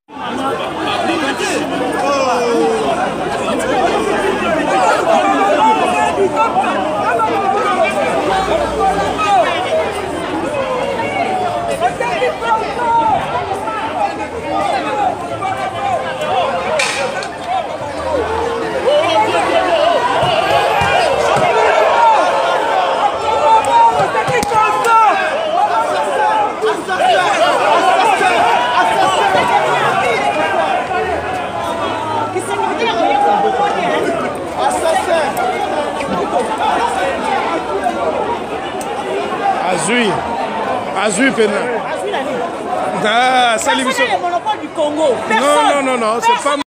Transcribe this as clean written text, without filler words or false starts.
Azui Pena. Ah, c'est l'émission. Le monopole du Congo. Non, c'est pas